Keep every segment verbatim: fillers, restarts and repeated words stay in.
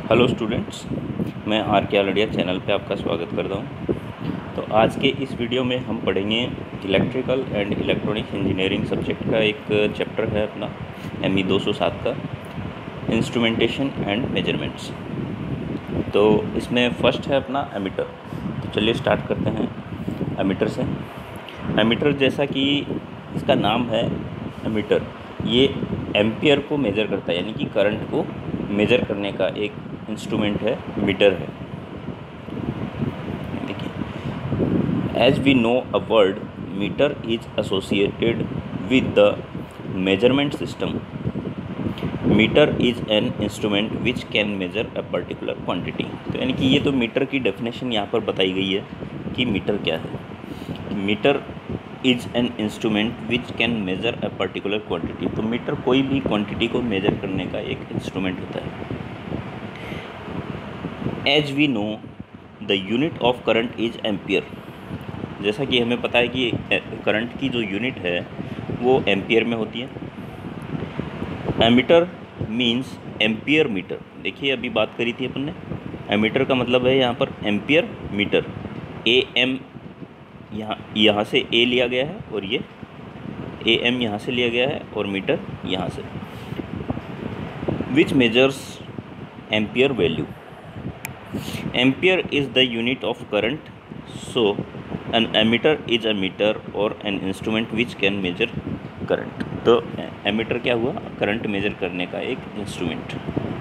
Hello students, मैं are के Aldiya channel पे आपका स्वागत करता हूँ। तो आज के इस वीडियो में हम पढ़ेंगे electrical and electronics engineering subject का एक चैप्टर है अपना एम ई दो सौ सात का, इंस्ट्रूमेंटेशन एंड मेजरमेंट्स। तो इसमें फर्स्ट है अपना एमीटर। तो चलिए स्टार्ट करते हैं एमीटर से। एमीटर, जैसा कि इसका नाम है एमीटर, ये एम्पियर को मेज़र करता है, यानी कि करंट को मेज़र करने का एक इंस्ट्रूमेंट है, मीटर है। देखिए, as we know a word meter is associated with the measurement system. Meter is an instrument which can measure a particular quantity. तो यानी कि ये तो मीटर की डेफिनेशन यहाँ पर बताई गई है कि मीटर क्या है। Meter is an instrument which can measure a particular quantity. तो मीटर कोई भी क्वांटिटी को मेजर करने का एक इंस्ट्रूमेंट होता है। As we know the unit of current is ampere. जैसा कि हमें पता है कि करंट की जो यूनिट है वो एम्पियर में होती है। Ammeter means ampere meter. देखिए, अभी बात करी थी अपन ने, एमीटर का मतलब है यहाँ पर एम्पियर मीटर। ए एम यहाँ यहाँ से ए लिया गया है और ये ए एम यहाँ से लिया गया है और मीटर यहाँ से, which measures ampere value. Ampere is the unit of current, so an ammeter is a meter और an instrument which can measure current. तो एमीटर क्या हुआ? करंट मेजर करने का एक इंस्ट्रूमेंट।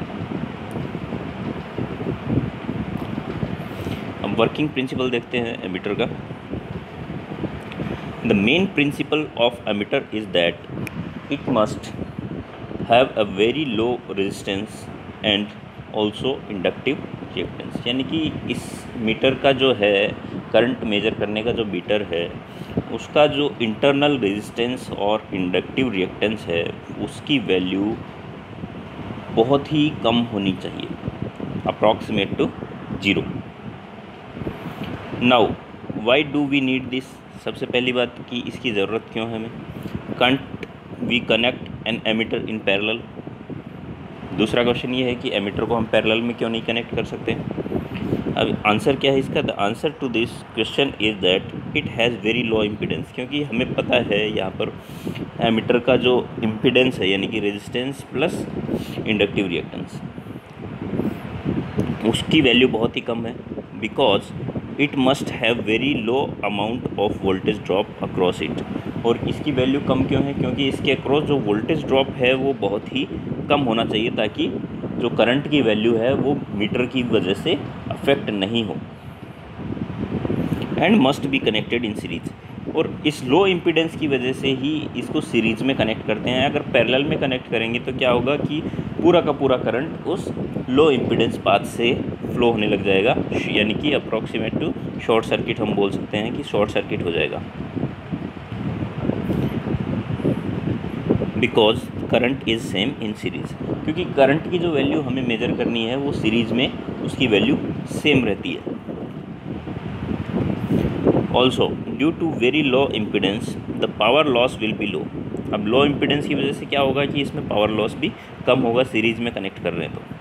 अब वर्किंग प्रिंसिपल देखते हैं एमीटर का। The main principle of ammeter is that it must have a very low resistance and also inductive reactance. यानी कि इस मीटर का जो है, करंट मेजर करने का जो मीटर है, उसका जो इंटरनल रेजिस्टेंस और इंडक्टिव रिएक्टेंस है उसकी वैल्यू बहुत ही कम होनी चाहिए, approximate to zero. Now why do we need this? सबसे पहली बात कि इसकी ज़रूरत क्यों है हमें। Can't we connect an ammeter in parallel. दूसरा क्वेश्चन ये है कि एमीटर को हम पैरेलल में क्यों नहीं कनेक्ट कर सकते। अब आंसर क्या है इसका? The answer to this question is that it has very low impedance. क्योंकि हमें पता है यहाँ पर एमीटर का जो इम्पीडेंस है, यानी कि रेजिस्टेंस प्लस इंडक्टिव रिएक्टेंस, उसकी वैल्यू बहुत ही कम है। Because it must have very low amount of voltage drop across it. और इसकी वैल्यू कम क्यों है? क्योंकि इसके अक्रॉस जो वोल्टेज ड्रॉप है वो बहुत ही कम होना चाहिए, ताकि जो करंट की वैल्यू है वो मीटर की वजह से अफेक्ट नहीं हो। And must be connected in series. और इस लो इम्पीडेंस की वजह से ही इसको सीरीज में कनेक्ट करते हैं। अगर पैरेलल में कनेक्ट करेंगे तो क्या होगा कि पूरा का पूरा करंट उस लो इम्पीडेंस पाथ से फ्लो होने लग जाएगा, यानी कि अप्रॉक्सीमेट टू शॉर्ट सर्किट हम बोल सकते हैं कि शॉर्ट सर्किट हो जाएगा। Because current is same in series. क्योंकि करंट की जो वैल्यू हमें मेजर करनी है वो सीरीज़ में उसकी वैल्यू सेम रहती है। Also due to very low impedance the power loss will be low. अब लो इम्पीडेंस की वजह से क्या होगा कि इसमें पावर लॉस भी कम होगा, सीरीज़ में कनेक्ट कर रहे हैं तो।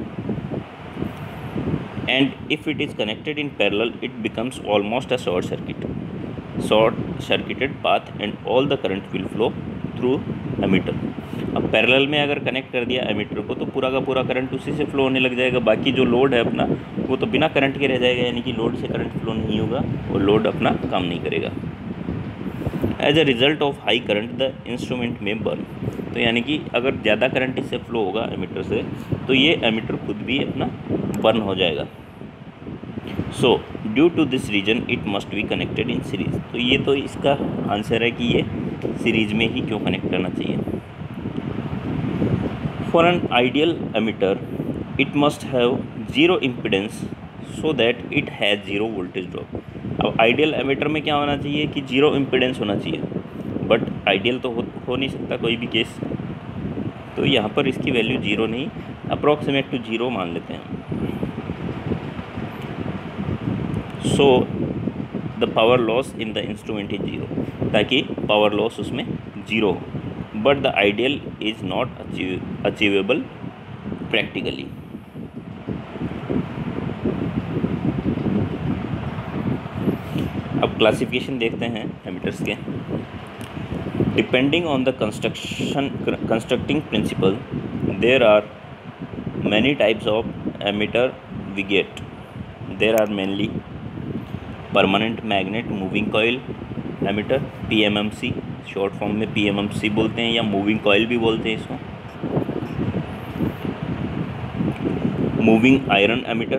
And if it is connected in parallel it becomes almost a short circuit short circuited path and all the current will flow through ammeter. अब पैरेलल में अगर कनेक्ट कर दिया एमीटर को तो पूरा का पूरा करंट उसी से फ्लो होने लग जाएगा। बाकी जो लोड है अपना वो तो बिना करंट के रह जाएगा, यानी कि लोड से करंट फ्लो नहीं होगा और लोड अपना काम नहीं करेगा। As a result of high current the instrument में बर्न। तो यानी कि अगर ज़्यादा करंट इससे फ्लो होगा एमीटर से तो ये एमीटर खुद भी अपना बर्न हो जाएगा। So due to this reason it must be connected in series. तो ये तो इसका आंसर है कि ये सीरीज में ही क्यों कनेक्ट करना चाहिए। For an ideal ammeter it must have zero impedance so that it has zero voltage drop. अब आइडियल एमीटर में क्या होना चाहिए कि जीरो इम्पीडेंस होना चाहिए, बट आइडियल तो हो, हो नहीं सकता कोई भी केस। तो यहाँ पर इसकी वैल्यू जीरो नहीं, अप्रॉक्सीमेट टू जीरो मान लेते हैं। So the power loss in the instrument is zero, ताकि पावर लॉस उसमें जीरो हो। But the ideal is not achievable practically. Classification देखते हैं एमीटर्स के। Depending on the construction constructing principle there are many types of ammeter we get. There are mainly permanent magnet moving coil ammeter, P M M C, short form में P M M C बोलते हैं या moving coil भी बोलते हैं इसको। Moving iron ammeter,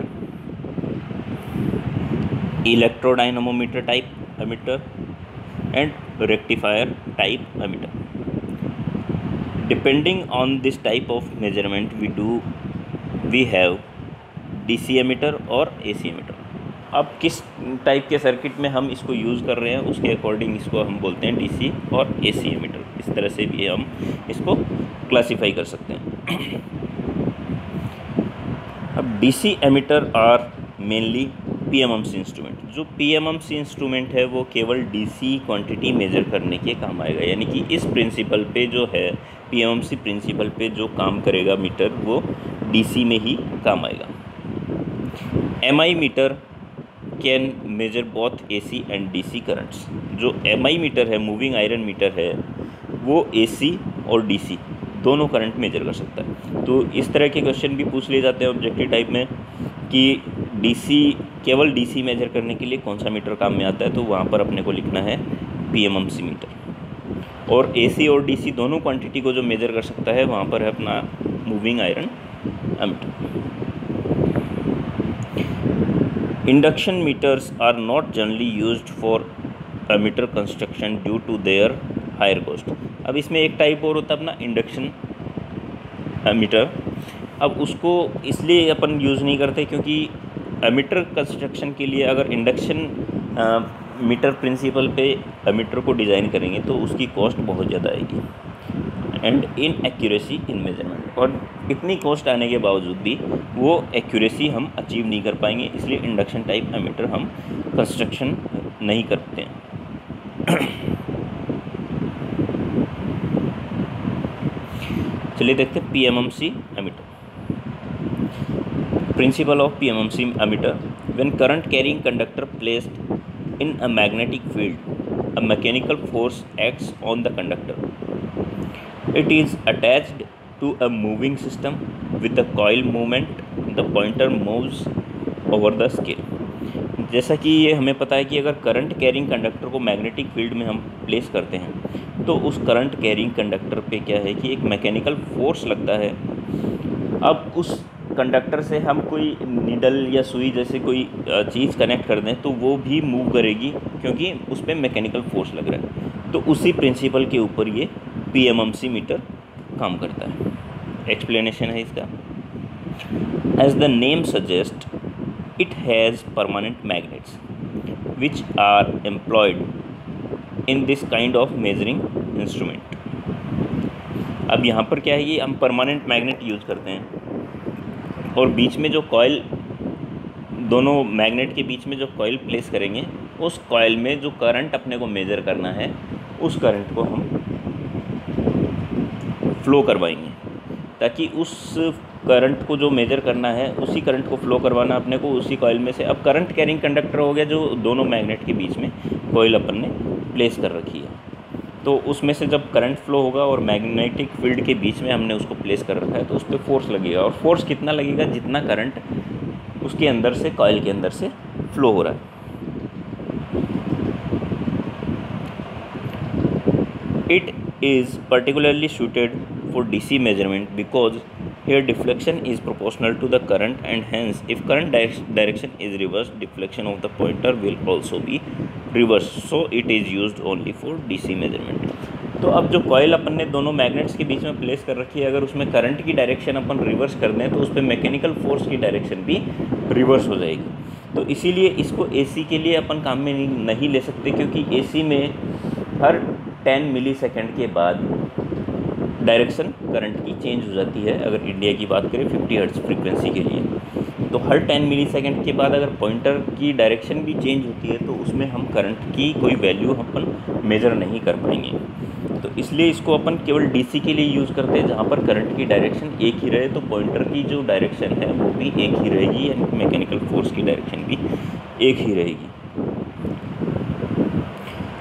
electrodynamometer type ammeter and rectifier type ammeter. Depending on this type of measurement we do we have DC ammeter और AC ammeter. अब किस टाइप के सर्किट में हम इसको यूज़ कर रहे हैं उसके अकॉर्डिंग इसको हम बोलते हैं डीसी और एसी एमीटर। इस तरह से भी हम इसको क्लासिफाई कर सकते हैं। अब DC ammeter are mainly PMMC instrument. जो पीएमएमसी इंस्ट्रूमेंट है वो केवल डीसी क्वांटिटी मेजर करने के काम आएगा, यानी कि इस प्रिंसिपल पे जो है पीएमएमसी प्रिंसिपल पे जो काम करेगा मीटर वो डीसी में ही काम आएगा। MI meter can measure both AC and DC currents. जो एमआई मीटर है, मूविंग आयरन मीटर है, वो एसी और डीसी दोनों करंट मेजर कर सकता है। तो इस तरह के क्वेश्चन भी पूछ लिए जाते हैं ऑब्जेक्टिव टाइप में कि डीसी केवल डीसी मेजर करने के लिए कौन सा मीटर काम में आता है, तो वहाँ पर अपने को लिखना है पीएमएमसी मीटर। और एसी और डीसी दोनों क्वांटिटी को जो मेजर कर सकता है वहाँ पर है अपना moving iron ammeter. Induction meters are not generally used for ammeter construction due to their higher cost. अब इसमें एक टाइप और होता है अपना इंडक्शन एमीटर। अब उसको इसलिए अपन यूज़ नहीं करते क्योंकि एमीटर कंस्ट्रक्शन के लिए अगर इंडक्शन मीटर प्रिंसिपल पे एमीटर को डिज़ाइन करेंगे तो उसकी कॉस्ट बहुत ज़्यादा आएगी and inaccuracy in measurement. और इतनी कॉस्ट आने के बावजूद भी वो एक्यूरेसी हम अचीव नहीं कर पाएंगे, इसलिए इंडक्शन टाइप एमीटर हम कंस्ट्रक्शन नहीं करते हैं। चलिए देखते हैं PMMC ammeter. Principle of PMMC ammeter. When current carrying conductor placed in a magnetic field, a mechanical force acts on the conductor. It is attached to a moving system with the coil movement. The pointer moves over the scale. जैसा कि ये हमें पता है कि अगर current carrying conductor को magnetic field में हम प्लेस करते हैं तो उस करंट कैरिंग कंडक्टर पे क्या है कि एक मैकेनिकल फोर्स लगता है। अब उस कंडक्टर से हम कोई नीडल या सुई जैसे कोई चीज़ कनेक्ट कर दें तो वो भी मूव करेगी क्योंकि उस पर मैकेनिकल फोर्स लग रहा है। तो उसी प्रिंसिपल के ऊपर ये पीएमएमसी मीटर काम करता है। एक्सप्लेनेशन है इसका। As the name suggest it has permanent magnets which are employed in this kind of measuring instrument. अब यहाँ पर क्या है कि हम परमानेंट मैग्नेट यूज़ करते हैं और बीच में जो कॉइल, दोनों मैग्नेट के बीच में जो कॉइल प्लेस करेंगे उस कॉइल में जो करंट अपने को मेज़र करना है उस करंट को हम फ्लो करवाएंगे, ताकि उस करंट को जो मेजर करना है उसी करंट को फ्लो करवाना अपने को उसी कॉइल में से। अब करंट कैरिंग कंडक्टर हो गया जो दोनों मैग्नेट के बीच में कॉइल अपन ने प्लेस कर रखी है, तो उसमें से जब करंट फ्लो होगा और मैग्नेटिक फील्ड के बीच में हमने उसको प्लेस कर रखा है तो उस पर फोर्स लगेगा। और फोर्स कितना लगेगा? जितना करंट उसके अंदर से कॉइल के अंदर से फ्लो हो रहा है। It is particularly suited for D C measurement because here deflection is proportional to the current, and hence if current direction is reversed, deflection of the pointer will also be reversed. So it is used only for D C measurement. तो अब जो coil अपन ने दोनों magnets के बीच में place कर रखी है, अगर उसमें करंट की डायरेक्शन अपन रिवर्स कर दें तो उस पर मैकेनिकल फोर्स की डायरेक्शन भी रिवर्स हो जाएगी। तो इसीलिए इसको एसी के लिए अपन काम में नहीं, नहीं ले सकते, क्योंकि एसी में हर टेन मिली सेकेंड के बाद डायरेक्शन करंट की चेंज हो जाती है। अगर इंडिया की बात करें फिफ्टी हर्ट्ज फ्रीक्वेंसी के लिए, तो हर टेन मिली सेकेंड के बाद अगर पॉइंटर की डायरेक्शन भी चेंज होती है तो उसमें हम करंट की कोई वैल्यू अपन मेज़र नहीं कर पाएंगे। तो इसलिए इसको अपन केवल डीसी के लिए यूज़ करते हैं, जहाँ पर करंट की डायरेक्शन एक ही रहे, तो पॉइंटर की जो डायरेक्शन है वो भी एक ही रहेगी, यानी मैकेनिकल फोर्स की डायरेक्शन भी एक ही रहेगी।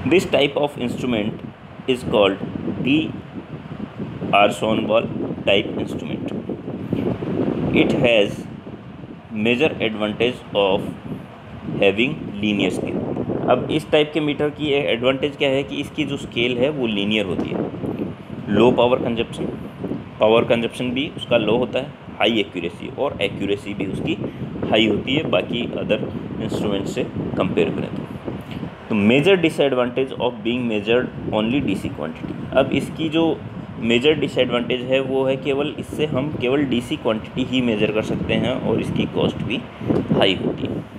This type of instrument is called d'Arsonval type instrument. It has major advantage of having linear scale. अब इस टाइप के मीटर की एडवांटेज क्या है कि इसकी जो स्केल है वो लीनियर होती है. Low power consumption, power consumption भी उसका लो होता है, हाई एक्यूरेसी, और एक्यूरेसी भी उसकी हाई होती है बाकी अदर इंस्ट्रूमेंट से कंपेयर करें तो. तो major disadvantage of being measured only DC quantity. अब इसकी जो मेजर डिसएडवांटेज है वो है केवल इससे हम केवल डीसी क्वांटिटी ही मेजर कर सकते हैं और इसकी कॉस्ट भी हाई होती है.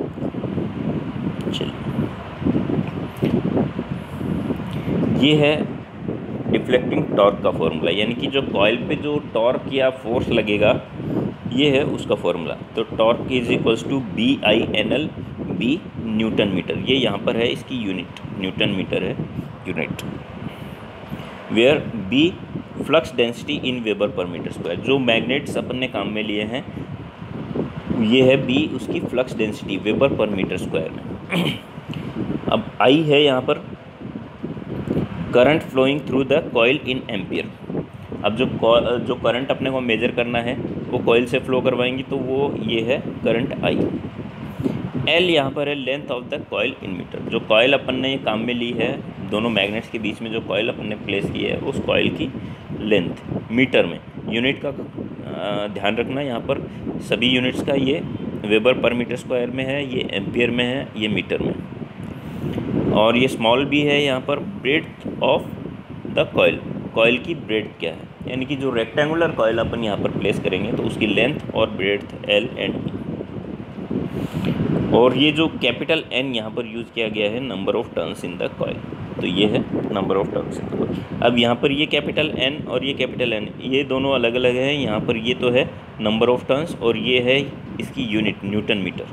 चलिए, ये है डिफ्लेक्टिंग टॉर्क का फॉर्मूला, यानी कि जो कॉइल पे जो टॉर्क या फोर्स लगेगा ये है उसका फॉर्मूला. तो torque is equals to B I N L, B newton meter. ये यहाँ पर है इसकी यूनिट, न्यूटन मीटर है unit. Where B flux density in weber per meter square. जो मैग्नेट्स अपन ने काम में लिए हैं ये है बी उसकी flux density weber per meter square में. अब आई है यहाँ पर current flowing through the coil in ampere. अब जो जो करंट अपने को मेजर करना है वो कॉइल से फ्लो करवाएंगी तो वो ये है करंट आई. एल यहाँ पर है length of the coil in meter. जो कॉइल अपन ने काम में ली है, दोनों मैग्नेट्स के बीच में जो कॉइल अपन ने प्लेस की है उस कॉइल की लेंथ मीटर में. यूनिट का ध्यान रखना, यहाँ पर सभी यूनिट्स का ये वेबर पर मीटर स्क्वायर में है, ये एम्पियर में है, ये मीटर में. और ये स्मॉल बी है यहाँ पर breadth of the coil. Coil की ब्रेड्थ क्या है, यानी कि जो रेक्टेंगुलर कॉइल अपन यहाँ पर प्लेस करेंगे तो उसकी लेंथ और ब्रेड्थ एल एंड ई. और ये जो कैपिटल एन यहाँ पर यूज़ किया गया है number of turns in the coil. तो ये है number of turns in the coil. अब यहाँ पर ये कैपिटल एन और ये कैपिटल एन ये दोनों अलग अलग हैं. यहाँ पर ये तो है नंबर ऑफ टर्न्स और ये है इसकी unit newton meter.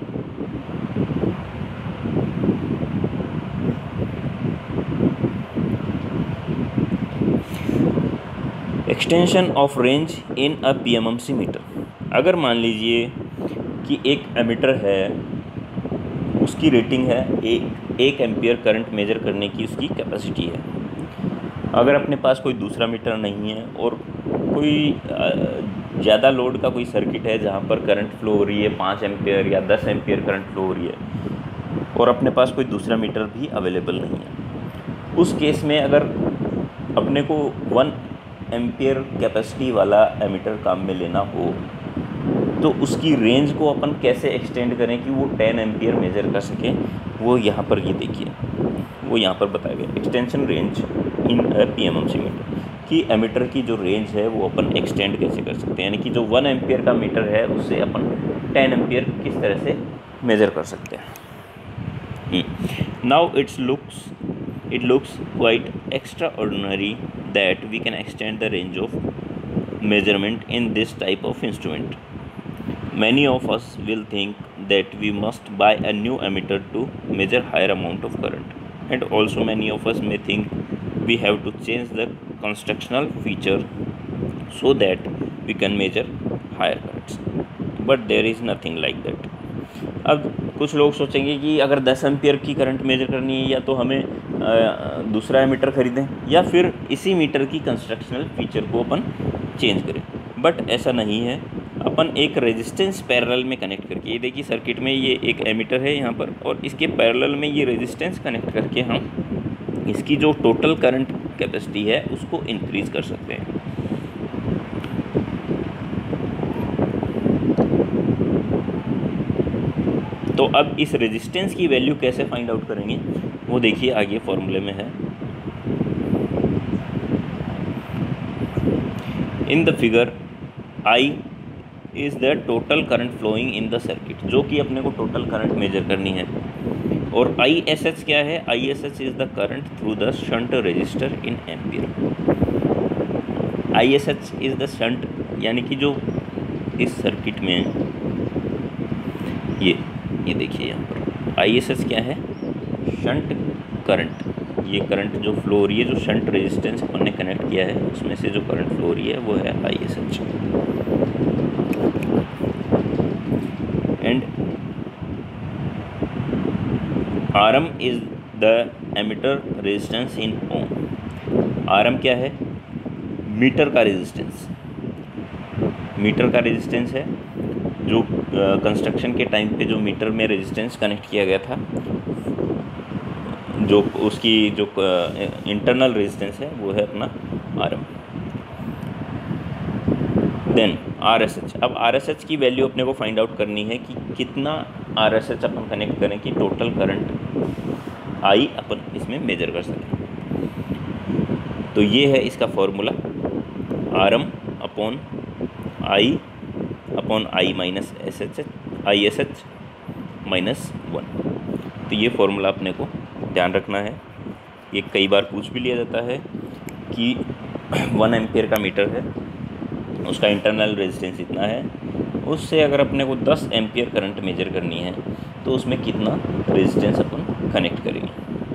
Extension of range in a PMMC meter. अगर मान लीजिए कि एक एमीटर है, उसकी रेटिंग है एक एक एम्पियर करंट मेजर करने की उसकी कैपेसिटी है. अगर अपने पास कोई दूसरा मीटर नहीं है और कोई ज़्यादा लोड का कोई सर्किट है जहाँ पर करंट फ्लो हो रही है पाँच एम्पियर या दस एम्पियर करंट फ्लो हो रही है और अपने पास कोई दूसरा मीटर भी अवेलेबल नहीं है, उस केस में अगर अपने को वन एम्पियर कैपेसिटी वाला एमीटर काम में लेना हो तो उसकी रेंज को अपन कैसे एक्सटेंड करें कि वो टेन एम्पियर मेजर कर सकें, वो यहाँ पर ये देखिए, वो यहाँ पर बताया गया extension range in PMMC meter कि एमीटर की जो रेंज है वो अपन एक्सटेंड कैसे कर सकते हैं. यानी कि जो वन एम्पियर का मीटर है उससे अपन टेन एम्पियर किस तरह से मेजर कर सकते हैं. Now it's looks it looks quite extraordinary that we can extend the range of measurement in this type of instrument. Many of us will think that we must buy a new emitter to measure higher amount of current, and also many of us may think we have to change the constructional feature so that we can measure higher currents, but there is nothing like that. अब कुछ लोग सोचेंगे कि अगर दस ampere की current measure करनी है या तो हमें आ, दूसरा एमीटर ख़रीदें या फिर इसी मीटर की कंस्ट्रक्शनल फीचर को अपन चेंज करें, बट ऐसा नहीं है. अपन एक रेजिस्टेंस पैरेलल में कनेक्ट करके, ये देखिए सर्किट में ये एक एमीटर है यहाँ पर और इसके पैरेलल में ये रेजिस्टेंस कनेक्ट करके हम इसकी जो टोटल करंट कैपेसिटी है उसको इंक्रीज़ कर सकते हैं. तो अब इस रेजिस्टेंस की वैल्यू कैसे फाइंड आउट करेंगे वो देखिए आगे फॉर्मूले में है. In the figure I is the total current flowing in the circuit, जो कि अपने को टोटल करंट मेजर करनी है. और आई एस एच क्या है, I S H is the current through the shunt resistor in ampere. I S H is the shunt, यानी कि जो इस सर्किट में ये ये देखिए यहाँ पर आई एस एच क्या है, शंट करंट. ये करंट जो फ्लो हो रही है, जो शंट रेजिस्टेंस हमने कनेक्ट किया है उसमें से जो करंट फ्लो हो रही है वो है I S H. And R M is the ammeter resistance in ohm. R M क्या है? मीटर का रेजिस्टेंस, मीटर का रेजिस्टेंस है जो कंस्ट्रक्शन के टाइम पे जो मीटर में रेजिस्टेंस कनेक्ट किया गया था, जो उसकी जो इंटरनल रेजिस्टेंस है वो है अपना R M. Then R S H. अब आर एस एच की वैल्यू अपने को फाइंड आउट करनी है कि कितना आर एस एच अपन कनेक्ट करें कि टोटल करंट आई अपन इसमें मेजर कर सकें। तो ये है इसका formula, R M upon I upon I minus S H I S H minus one. तो ये फॉर्मूला अपने को ध्यान रखना है। ये कई बार पूछ भी लिया जाता है कि वन एम्पियर का मीटर है, उसका इंटरनल रेजिस्टेंस इतना है, उससे अगर अपने को दस एम्पियर करंट मेजर करनी है तो उसमें कितना रेजिस्टेंस अपन कनेक्ट करेंगे।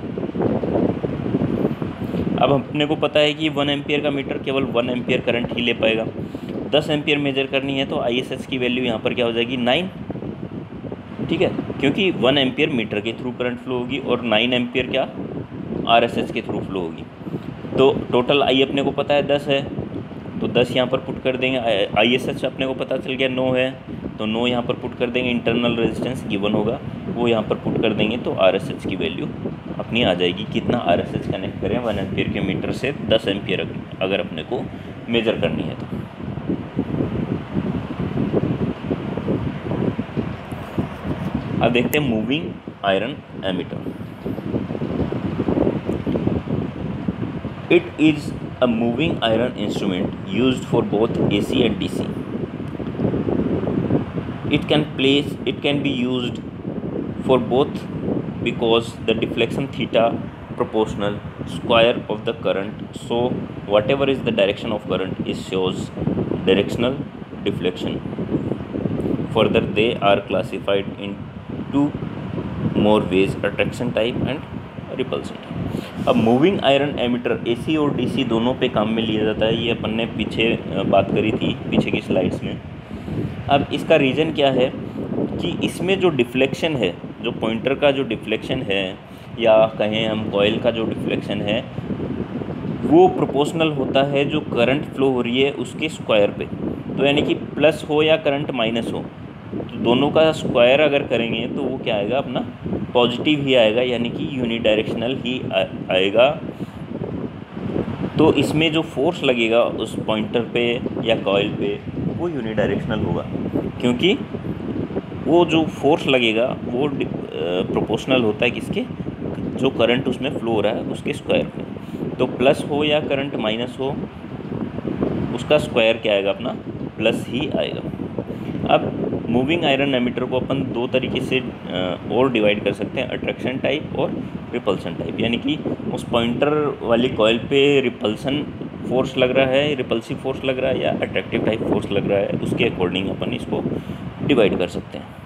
अब अपने को पता है कि वन एम्पियर का मीटर केवल वन एम्पियर करंट ही ले पाएगा। दस एम्पियर मेजर करनी है तो आई एस एच की वैल्यू यहाँ पर क्या हो जाएगी? नाइन। ठीक है, क्योंकि वन एम्पियर मीटर के थ्रू करंट फ्लो होगी और नाइन एम्पियर क्या आर एस एच के थ्रू फ्लो होगी। तो टोटल आई अपने को पता है दस है, तो दस यहाँ पर पुट कर देंगे। आई एस एच अपने को पता चल गया नौ है, तो नौ यहाँ पर पुट कर देंगे। इंटरनल रेजिस्टेंस गिवन होगा वो यहाँ पर पुट कर देंगे, तो आर एस एच की वैल्यू अपनी आ जाएगी। कितना आर एस एच कनेक्ट करें वन एम्पियर के मीटर से दस एम्पियर अगर अपने को मेजर करनी है तो। अब देखते हैं moving iron ammeter. It is a moving iron instrument used for both A C and D C. It can place it can be used for both because the deflection theta proportional square of the current, so whatever is the direction of current is shows directional deflection. Further, they are classified in two more ways: attraction type and repulsion type. अब moving iron ammeter AC और DC दोनों पे काम में लिया जाता है। ये अपन ने पीछे बात करी थी पीछे की स्लाइड्स में। अब इसका रीज़न क्या है कि इसमें जो डिफ्लेक्शन है, जो पॉइंटर का जो डिफ्लेक्शन है या कहें हम कॉइल का जो डिफ्लेक्शन है, वो प्रोपोर्शनल होता है जो करंट फ्लो हो रही है उसके स्क्वायर पे। तो यानी कि प्लस हो या करंट माइनस हो, तो दोनों का स्क्वायर अगर करेंगे तो वो क्या आएगा अपना पॉजिटिव ही आएगा, यानी कि यूनिडायरेक्शनल ही आएगा। तो इसमें जो फोर्स लगेगा उस पॉइंटर पे या कॉइल पे वो यूनिडायरेक्शनल होगा, क्योंकि वो जो फोर्स लगेगा वो प्रोपोर्शनल होता है किसके, जो करंट उसमें फ्लो हो रहा है उसके स्क्वायर पे। तो प्लस हो या करंट माइनस हो, उसका स्क्वायर क्या आएगा अपना प्लस ही आएगा। अब मूविंग आयरन एमीटर को अपन दो तरीके से और डिवाइड कर सकते हैं, अट्रैक्शन टाइप और रिपल्सन टाइप। यानी कि उस पॉइंटर वाली कॉइल पे रिपल्सन फोर्स लग रहा है, रिपल्सिव फोर्स लग रहा है या अट्रैक्टिव टाइप फोर्स लग रहा है, उसके अकॉर्डिंग अपन इसको डिवाइड कर सकते हैं।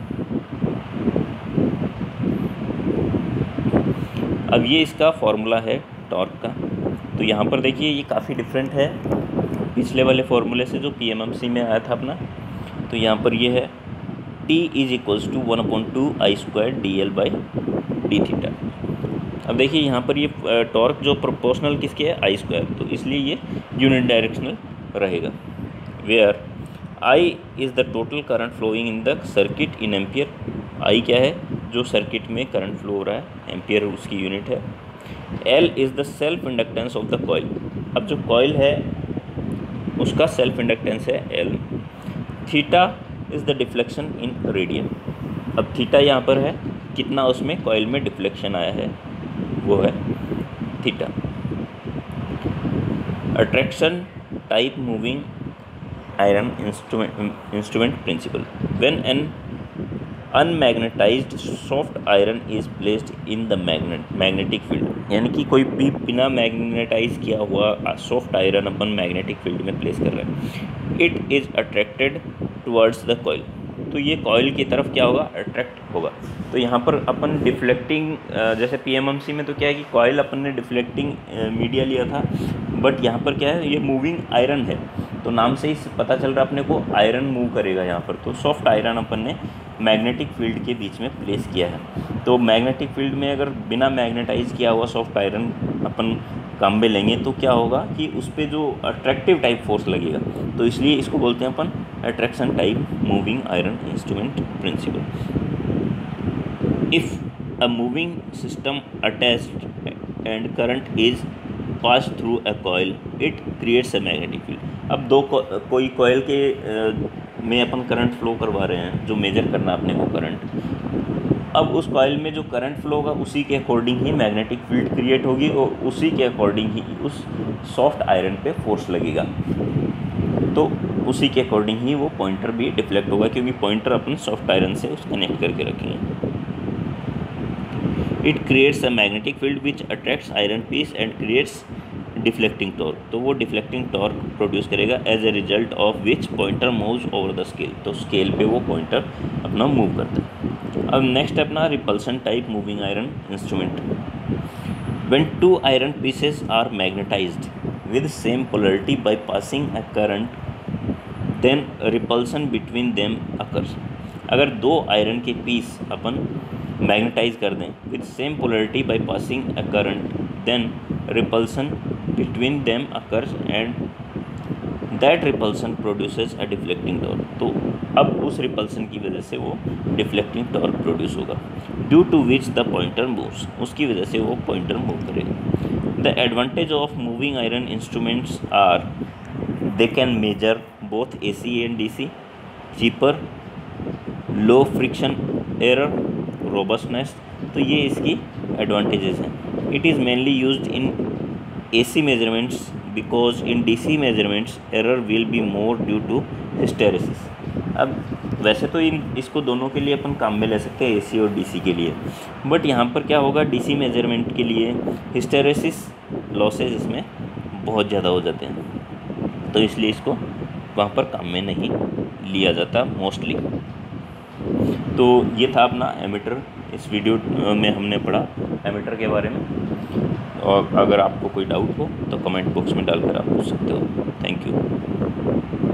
अब ये इसका फॉर्मूला है टॉर्क का। तो यहाँ पर देखिए ये काफ़ी डिफरेंट है पिछले वाले फॉर्मूले से जो पी एम एम सी में आया था अपना। तो यहाँ पर ये है T is equals to one upon two I square D L by D theta. अब देखिए यहाँ पर ये टॉर्क जो प्रोपोर्शनल किसके है, आई स्क्वायर, तो इसलिए ये यूनिट डायरेक्शनल रहेगा। Where I is the total current flowing in the circuit in ampere. I क्या है, जो सर्किट में करंट फ्लो हो रहा है, एम्पियर उसकी यूनिट है। L is the self inductance of the coil. अब जो कॉइल है उसका सेल्फ इंडक्टेंस है L. Theta is the deflection in radian. अब थीटा यहाँ पर है, कितना उसमें कॉइल में डिफ्लेक्शन आया है वो है theta. Attraction type moving iron instrument instrument principle. When an unmagnetized soft iron is placed in the magnet magnetic field, यानी कि कोई भी बिना मैग्नेटाइज किया हुआ सॉफ्ट आयरन अपन मैग्नेटिक फील्ड में प्लेस कर रहे हैं, it is attracted towards the coil. तो ये कॉइल की तरफ क्या होगा, अट्रैक्ट होगा। तो यहाँ पर अपन डिफ्लेक्टिंग, जैसे पीएमएमसी में तो क्या है कि कॉइल अपन ने डिफ्लेक्टिंग मीडिया लिया था, बट यहाँ पर क्या है, ये मूविंग आयरन है। तो नाम से ही पता चल रहा है अपने को आयरन मूव करेगा यहाँ पर। तो सॉफ्ट आयरन अपन ने मैग्नेटिक फील्ड के बीच में प्लेस किया है। तो मैग्नेटिक फील्ड में अगर बिना मैग्नेटाइज किया हुआ सॉफ्ट आयरन अपन काम में लेंगे तो क्या होगा कि उस पर जो अट्रैक्टिव टाइप फोर्स लगेगा, तो इसलिए इसको बोलते हैं अपन attraction type moving iron instrument principle. If a moving system attached and current is pass through a coil it creates a magnetic field. अब दो को, कोई कॉइल के आ, में अपन करंट फ्लो करवा रहे हैं, जो मेजर करना अपने को करंट, अब उस कॉइल में जो करंट फ्लो होगा उसी के अकॉर्डिंग ही मैग्नेटिक फील्ड क्रिएट होगी और उसी के अकॉर्डिंग ही उस सॉफ्ट आयरन पे फोर्स लगेगा। तो उसी के अकॉर्डिंग ही वो पॉइंटर भी डिफ्लेक्ट होगा, क्योंकि पॉइंटर अपन सॉफ्ट आयरन से उस कनेक्ट करके रखेंगे। It creates a magnetic field which attracts iron piece and creates deflecting torque. तो वो डिफ्लेक्टिंग टॉर्क प्रोड्यूस करेगा as a result of which pointer moves over the scale. तो स्केल पे वो पॉइंटर अपना मूव करता है। अब नेक्स्ट अपना repulsion type moving iron instrument. When two iron pieces are magnetized with same polarity by passing a current then repulsion between them occurs. अगर दो आयरन के पीस अपन मैग्नेटाइज कर दें with same polarity by passing a current then repulsion between them occurs and that repulsion produces a deflecting torque. तो अब उस repulsion की वजह से वो डिफ्लेक्टिंग टॉर्क प्रोड्यूस होगा, due to which the pointer moves, उसकी वजह से वो पॉइंटर मूव करेगा। The advantage of moving iron instruments are they can measure both A C and D C, cheaper, low friction error, robustness. तो ये इसकी advantages हैं। It is mainly used in A C measurements because in D C measurements error will be more due to hysteresis. अब वैसे तो इन इसको दोनों के लिए अपन काम में ले सकते हैं, ए सी और डी सी के लिए, बट यहाँ पर क्या होगा, डी सी मेजरमेंट के लिए हिस्टेरेसिस लॉसेज इसमें बहुत ज़्यादा हो जाते हैं, तो इसलिए इसको वहाँ पर काम में नहीं लिया जाता मोस्टली। तो ये था अपना एमीटर। इस वीडियो में हमने पढ़ा एमीटर के बारे में, और अगर आपको कोई डाउट हो तो कमेंट बॉक्स में डालकर आप पूछ सकते हो। Thank you.